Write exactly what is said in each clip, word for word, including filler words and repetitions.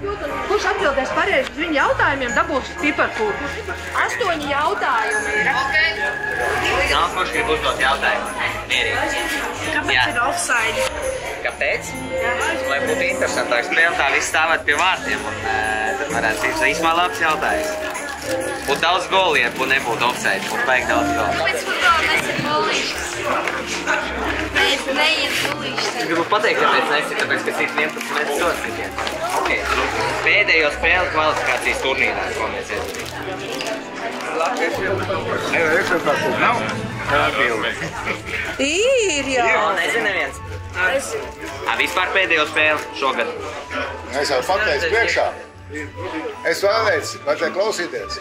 Kurš atbildēs pareizi uz viņu jautājumiem, dabūs piparkūku. Astoņi jautājumi ir. Nav, kurš grib uzdot jautājumu? Mierīgi. Kāpēc ir offside? Kāpēc? Lai būtu interesantāk spēle, tā viss stāvēt pie vārtiem un tad varētu būt īstumā labs jautājums. Būtu daudz goli, ja nebūtu offside, būtu vajag daudz goli. Kāpēc futbolā nesir bolīšas? Neiet bolīšas. Es gribu pateikt, kāpēc nesir, tāpēc, ka cits vienpadsmit metru sods netiek. Ok, pēdējo spēli kvalifikācijas turnīrā, ko mēs Ir, jā. Jā, nezinu neviens. Ā, vispār pēdējo spēli šogad. Es jau pateicu priekšā. Es vēlēju, vajadzēja klausīties.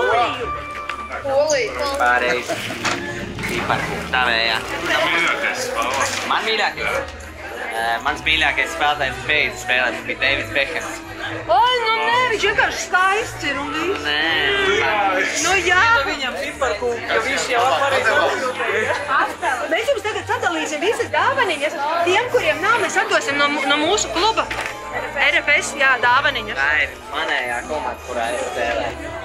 Polija. Pārreiz. Piparkūku, tavējā. Man mīļākais. Mans mīļākais spēlētājs beidz spēlēt, bija Davids Bekhams. Oi, nu nē, viņš vienkārši skaists ir un viss. Nē. Nu jā. Viņam piparkūku, ka viņš jau pareizi. Mēs jums tagad sadalīsim visas dāvaniņas. Tiem, kuriem nav, mēs atdosim no, no mūsu kluba R F S, jā, dāvaniņas. Tā ir manējā komanda, kurā es spēlēju.